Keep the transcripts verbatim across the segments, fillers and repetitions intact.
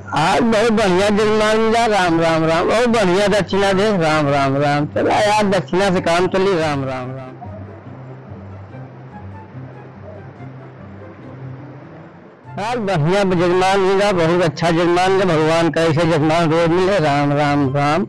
आज बहुत बढ़िया जजमान मिला। राम राम राम। बहुत बढ़िया दक्षिणा दे। राम राम राम। चला यार दक्षिणा से काम चली। राम राम राम। आज बढ़िया जजमान मिला। बहुत अच्छा जजमान मिला। भगवान का ऐसे जजमान रोज मिले। राम राम राम।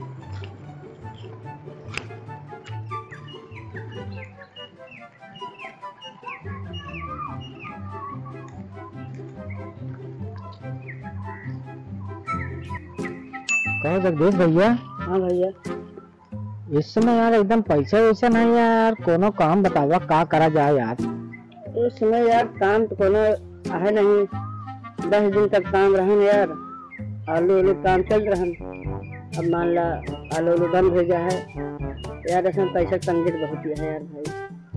कहो जगदीश भैया। हाँ भैया। इस समय यार एकदम पैसा वैसा नहीं यार, कोनो काम बतावा का करा जाए यार। इस समय यार काम तो कोनो है नहीं। दस दिन तक काम रहे न यार। आलू आलू काम चल रहा। अब मान ला आलू आलू बंद हो गया है यार। इसमें पैसा तंगी बहुत है यार भाई।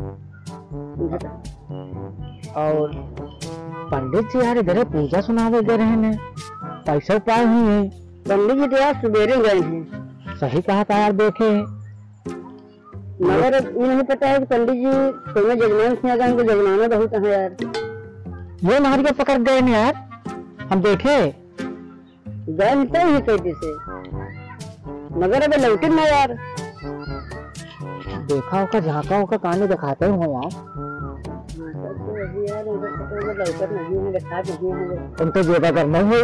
और पंडित जी यार इधर पूजा सुनावे दे रहे हैं, पैसा उपाय नहीं है। पंडित जी तो यार सवेरे गए हैं। सही कहा था यार, देखे मगर ये नहीं पता है कि पंडित जी तुम्हें जजमान से आगे हमको जजमाना बहुत है यार। ये मार के पकड़ गए ना यार, हम देखे गए नहीं ही कैसे से, मगर अबे लौटे ना यार। देखा होगा झाका होगा कहानी दिखाते हुए यार। यार लौकर नहीं है, दिखा नहीं है। तुम तो ज्यादा करना है।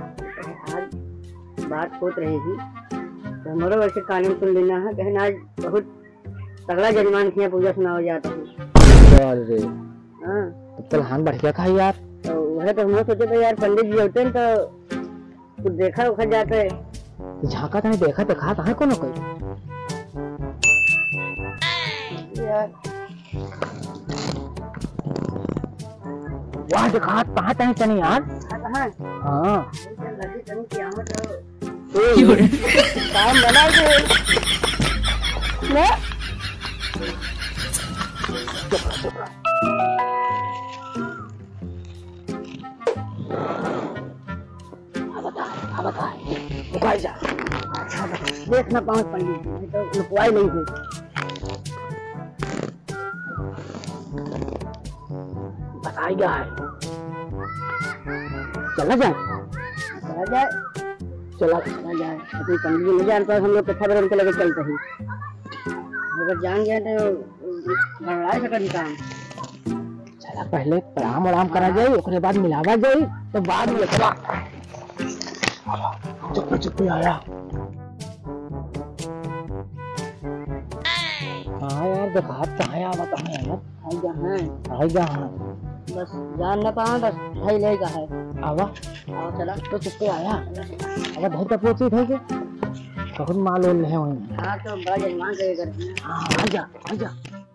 बात होत रहेगी तो हमारे वैसे कानून सुन लेना है। कहना आज बहुत तगड़ा जजमान की पूजा सुनाया जाता है। अरे हाँ तब तो लहान बढ़िया था यार। तो वह तो हम सोचे थे यार पंडित जी होते हैं तो कुछ देखा उखा जाता है। झाका तो नहीं देखा, देखा था कोनो कोई यार। वाह देखा कहाँ तक चली यार। कहाँ? हाँ काम बना के ना। जा देखना पाँच पंडित जी तो लुकवाई नहीं है। बताई गया है। चला जाए चला जाए चला चला जाए। अपनी पंडित जी नहीं जानता हम लोग कथा बदल के लगे चलते ही। अगर जान गए तो लड़ाई सका काम। चला पहले प्रणाम वराम करा जाए, उसके बाद मिलावा जाए तो बाद में चला। चुप चुप आया। हाँ यार देखा चाहे आ बता यार। आई जहाँ आई जहाँ बस जान न पाओ बस भाई ले का है। आवा आओ चला तो चुप आया। अगर घर का पोची थे के बहुत माल ओल है वहीं। हाँ तो बड़ा जजमान करे करते हैं। हाँ आजा आजा।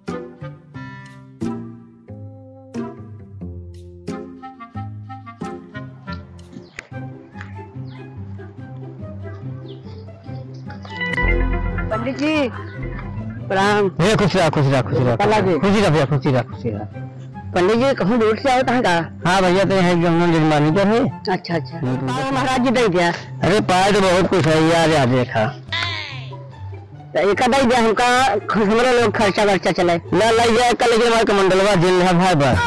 पंडित जी प्रणाम। भैया खुश रहा खुश रहा खुश रहा कला जी खुशी रहा भैया खुशी रहा खुशी रहा। पंडित जी कहूँ दूर से आओ कहाँ का? हाँ भैया तो है जमुना जजमानी तो है। अच्छा अच्छा महाराज जी दे दिया। अरे पाए तो बहुत कुछ है यार यार देखा तो एक दे दिया हमका हमारे लोग खर्चा वर्चा चले ना लग जाए कल लेकिन हमारे कमंडलवा जेल है भाई बस।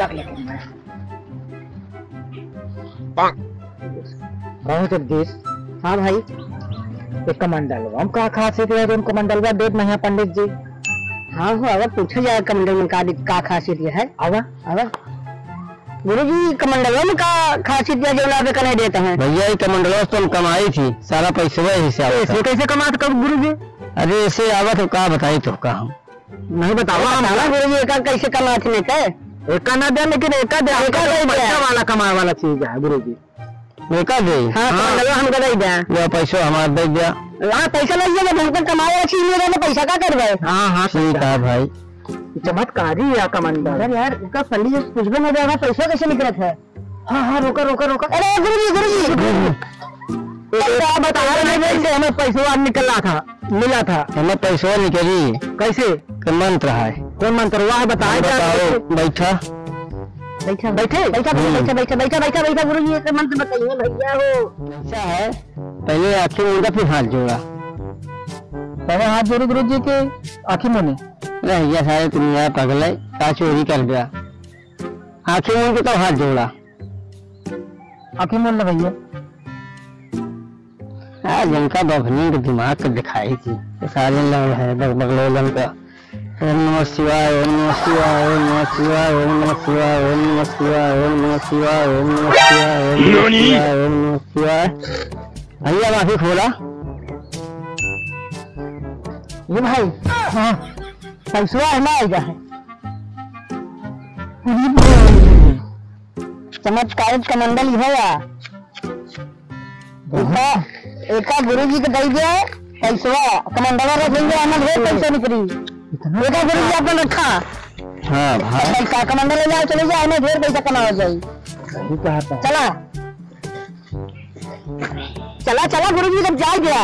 कहो जगदीश। हाँ भाई एक कमंडल हम का खासियत है उनको कमंडलवा देत नहीं है पंडित जी। हाँ हो अगर पूछा जाए कमंडल में का का खासियत है। आवा आवा गुरु जी कमंडल में का खासियत है जो लाभ करने देते हैं। भैया ये कमंडलवा तो हम कमाई थी सारा पैसा वही से आवा। इसमें कैसे कमाते कब गुरु जी? अरे ऐसे आवा तो का बताई तो का हम नहीं बतावा हम गुरु जी एक कैसे कमाते नहीं थे। एक ना दे लेकिन एक दे पैसा वाला कमाए वाला चीज है गुरु जी। एका दे हाँ कमंडल हमको दे दिया। वो पैसा हमारा दे दिया। हाँ पैसा लग गया हमको कमाया चीज में रहने पैसा क्या कर गए। हाँ हाँ ठीक है भाई चमत्कारी है कमंडल। यार इसका पंडित जी कुछ भी नहीं देगा पैसा कैसे निकलत है। हाँ हाँ रोका रोका रोका। अरे गुरु जी गुरु जी बता रहे थे हमें पैसा निकला था मिला था। हमें पैसा निकली कैसे मंत्र है कौन मंत्र हुआ है बताए बैठा बैठा बैठे बैठा बैठा बैठा बैठा बैठा बैठा गुरु जी एक मंत्र बताइए भैया। हो ऐसा है पहले आंखें मूंदा फिर हाथ जोड़ा। पहले हाथ जोड़ी गुरु जी के आंखें मूंदे भैया सारे दुनिया पागल है का चोरी कर गया। आंखें मूंद के तो हाथ जोड़ा। आंखें मूंद भैया जिनका बभनी के दिमाग के दिखाई थी सारे लोग है बगलोलन का। ओम नमः शिवाय, ओम नमः शिवाय, ओम नमः शिवाय, ओम नमः शिवाय, ओम नमः शिवाय, ओम नमः शिवाय, ओम नमः शिवाय, ओम नमः शिवाय, ओम नमः शिवाय। भैया माफी खोला ये भाई। हाँ पैसा है ना आएगा है चमत्कार कमंडल है या एक गुरु जी को दे दिया पैसा कमंडल रख लेंगे आनंद है पैसे निकली एक गुरु जी आपने रखा। हाँ भाई पैसा कमंडल ले जाओ चले जाओ हमें ढेर पैसा कमा हो जाए। चला चला चला गुरु जी जब जा गया।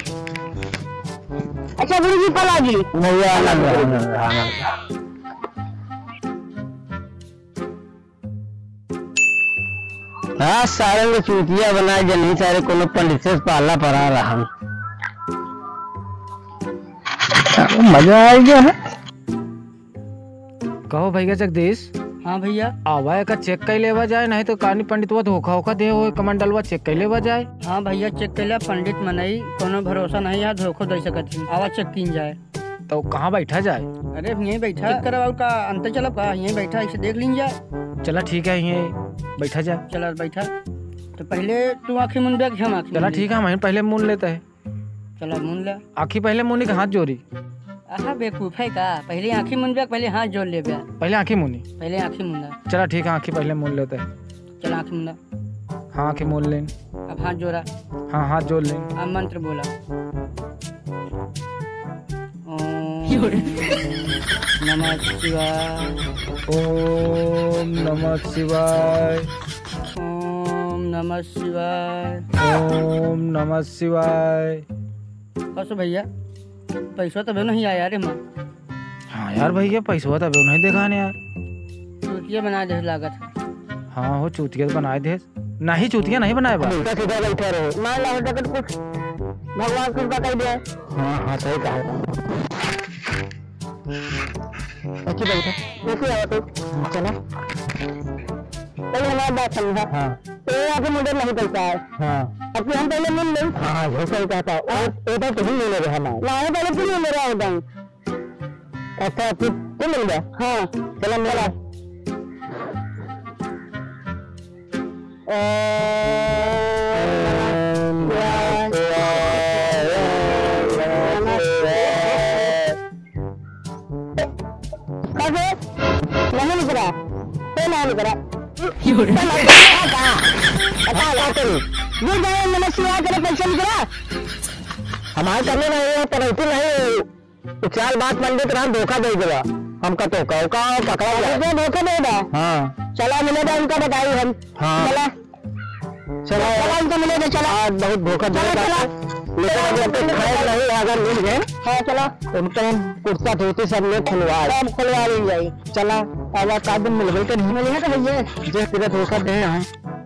अच्छा गुरु जी कल आ गई भैया आनंद। हाँ सारे को चूतिया बनाए जो नहीं सारे को पंडित से पाला पड़ा रहा मजा आ गया है। कहो भैया जगदीश। हाँ भैया आवा का चेक कर लेवा जाए नहीं तो कानी पंडित वो धोखा होखा दे हो कमंडलवा चेक कर लेवा जाए। हाँ भैया चेक कर लिया पंडित मनई कोनो भरोसा नहीं यार धोखो दे सकत ही आवा चेक किन जाए। तो कहाँ बैठा जाए? अरे यहीं बैठा चेक करवाओ का अंतर चला का यहीं बैठा इसे देख लीन जाए। चला ठीक है यहीं बैठा जाए। चला बैठा तो पहले तू आँखें मुन बैग हम आँखें। चला ठीक है हम पहले मुन लेते है। चला मुन ला आँखी पहले मुनी का हाथ जोड़ी। आहा बेवकूफ है का पहले आँखें मुन बैग पहले हाथ जोड़ ले बैग पहले आँखी मुनी पहले आँखें मुन्ना। चला ठीक है आँखी पहले मुन लेते है। चला आँखें मुन्ना। हाँ आँखी मुन लें। अब हाथ जोड़ा। हाँ हाथ जोड़ लें। अब मंत्र बोला नमः शिवाय, ओम नमः शिवाय, ओम नमः शिवाय, ओम नमः शिवाय। कसो भैया पैसा तो नहीं आया रे माँ। हाँ यार भैया पैसा तो नहीं देखा ने यार। चूतिया बना दे लागत है। हाँ हो चूतिया बनाए दे नहीं चूतिया नहीं बनाए बा सीधा सीधा बैठे रहो मान ला होता कुछ भगवान कृपा कर दे। हाँ हाँ सही कहा। अच्छी बैठा कैसे आया तो चला पहले हमारी बात समझा। हाँ तो आपके मुंडे नहीं पैसा है। हाँ अब हम पहले मिल लें। हाँ वो सही कहता है वो तो तुम ले ले रहे हमारे ना पहले तुम ले रहा होगा। अच्छा तू तुम मिल गया। हाँ चला मेरा नहीं लिख रहा नहीं लिख रहा नमः शिवाय करे पैसा लिख रहा हमारे करने नहीं तरह नहीं चार बात पंडित रहा धोखा दे देगा हमका तो का पकड़ा धोखा देगा। हाँ चला मिलेगा उनका बताइए हम। हाँ चला चला चला उनका मिलेगा। चला बहुत धोखा देगा लेकिन नहीं अगर मिल गए। हाँ चला उनका हम कुर्ता धोती सब लोग खुलवा सब खुलवा ली जाए। चला अब का दिन मिल गई तो नहीं मिलेगा तो भैया जो तेरा धोखा दे हैं।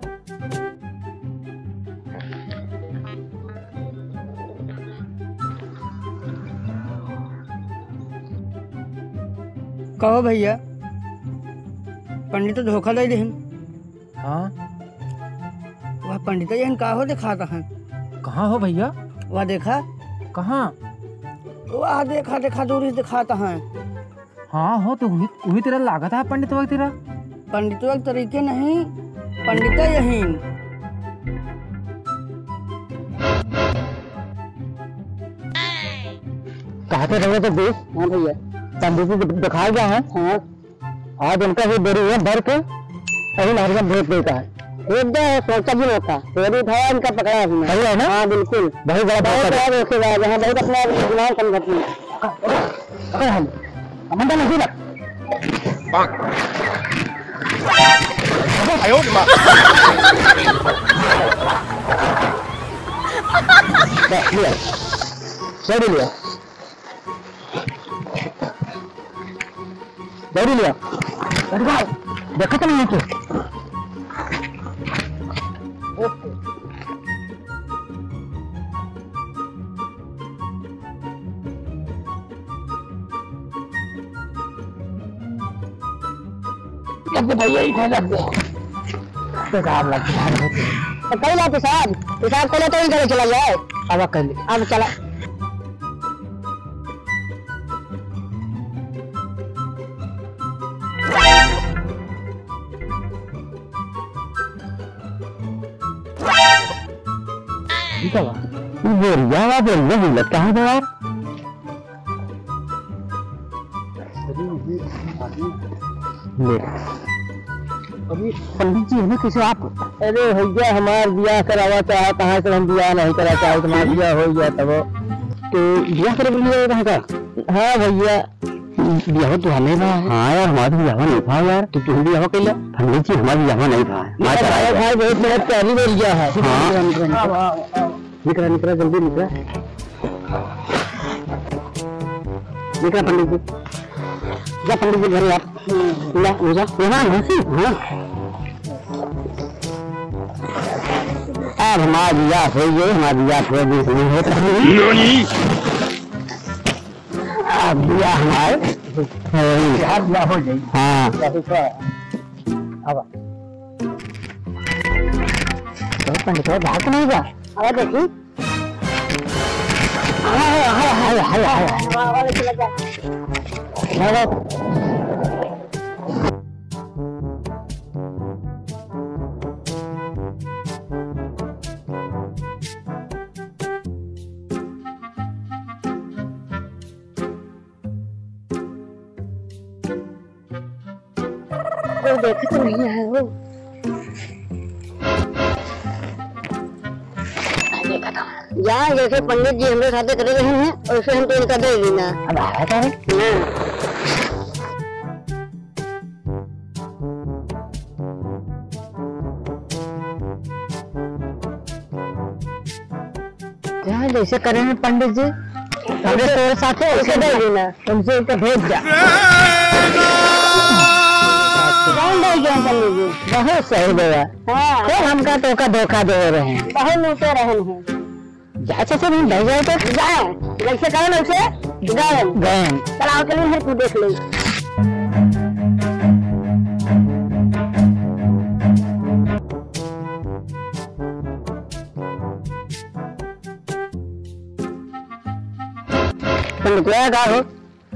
कहो भैया पंडित तो धोखा दे दे। हाँ वह पंडित यहन का हो दिखाता है। कहाँ हो भैया? वह देखा कहाँ? वह देखा देखा दूरी से दिखाता है। हाँ हो तो वही वही तेरा लागत है पंडित वक्त तेरा पंडित वक्त तरीके नहीं पंडित यही कहा थे रहे तो देश। हाँ भैया पंडित दिखाया गया है। हाँ आज उनका भी देरी है भर के अभी हमारे साथ भेज देता है भेज दे सोचा भी होता चोरी उठाया इनका पकड़ा है। सही है ना? हाँ बिल्कुल बहुत बड़ा बहुत बड़ा धोखेबाज है बहुत अपना गुनाह समझती है। हम अमंडा नहीं लग आयो मां लिया सही लिया दौड़ी लिया देखा तो नहीं तो भैया ही खा सकते पेशाब लगता है। तो कल ना पेशाब पेशाब करे तो ही चला जाए। अब कर अब चला बोरिया बोरिया हिलत कहाँ है यार? अभी पंडित जी हमें किसे आप अरे भैया हमार ब्याह करावा चाहे कहाँ से हम ब्याह नहीं करा चाहे तुम्हारा ब्याह हो गया तब तो ब्याह करे बोलिए कहाँ का? हाँ भैया ब्याह तो हमें था। हाँ यार हमारा ब्याह नहीं था यार। तो तुम ब्याह कर लिया? पंडित जी हमारा ब्याह नहीं था। भाई बहुत मेरा प्यारी बोल गया है। निकला निकला जल्दी निकला निकला पंडित जी जा पंडित जी घर आप ला जा यहाँ हंसी। हाँ अब हमारा ब्याह हो गया हमारा ब्याह थोड़े दिन से नहीं होता है। अब ब्याह हमारे ब्याह हो जाए। हाँ अब तो पंडित भाग नहीं जा अब देखी हाय हाय हाय हाय हाय वाले चला जा वो देख तो नहीं है वो यहाँ जैसे पंडित जी हमारे साथ कर रहे हैं और उसे हम तो इनका दे लेना। अब आया था यहाँ जैसे कर रहे हैं पंडित जी हमारे तेरे साथ उसे दे लेना तुमसे उनका भेज जा। पंडित जी बहुत सही देगा। हाँ फिर हमका तो का धोखा दे रहे हैं बहुत लूटे रहे हैं। जैसे से हम भाई जाए तो जाए जैसे कहे वैसे गए गए चलाओ के लिए हर तू देख ले। पंडित क्या कहा हो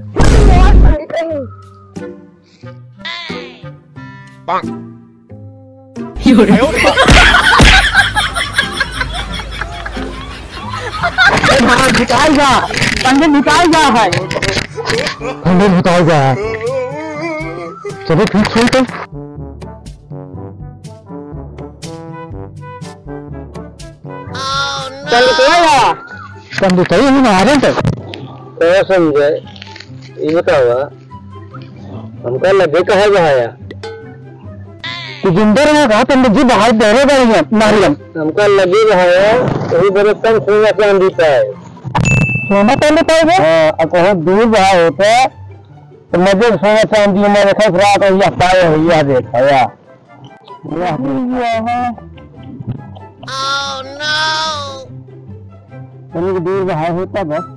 निकाल जा पंडित निकाल जा है पंडित निकाल जा है। चलो ठीक सुन तो पंडित ही नहीं आ रहे तो समझे ये बताओ हमका लगे कहा जाया जिंदर में कहा पंडित जी बाहर दौरे गए हैं मारियम हमका लगे है वही बड़े कम सोना चांदी का है सोना चांदी पाएगा। हाँ अब कहीं दूर रहा होता तो मुझे सोना चांदी में देखा रात और यह पाए हुआ देखा या कहीं दूर रहा होता बस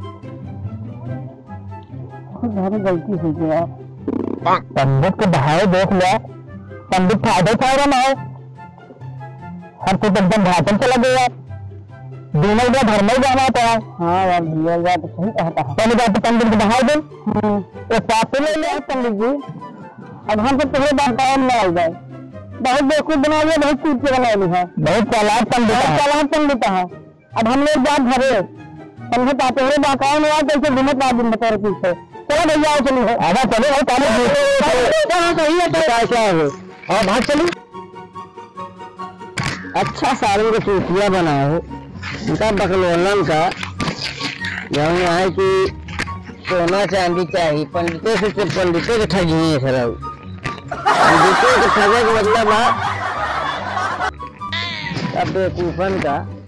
खुद गलती हो गया। पंडित को बाहर देख लिया पंडित फायदा उठा रहा है हम कुछ एकदम भाषण चला गया दोनों का धर्म ही जाना होता है। हाँ यार भैया बात सही कहता है पहले बात पंडित को बाहर दे तो पाप ले लिया पंडित जी। अब हम तो पहले बात काम में आ गए बहुत बेवकूफ बना लिया बहुत कूद के बना लिया बहुत चालाक पंडित है चालाक पंडित है। अब हम लोग बात भरे समझे पाते हुए बाकाओं में आए कैसे घूमत ना दिन बता रहे पीछे चलो भैया चलो आधा चलो सही है क्या है और भाग चलो। अच्छा सालों का चूतिया बना हो उनका बकलोलन का जहाँ है कि सोना चांदी चाहिए पंडितों से पंडितों के ठगी है सर पंडितों के ठगे का मतलब है अब बेवकूफन का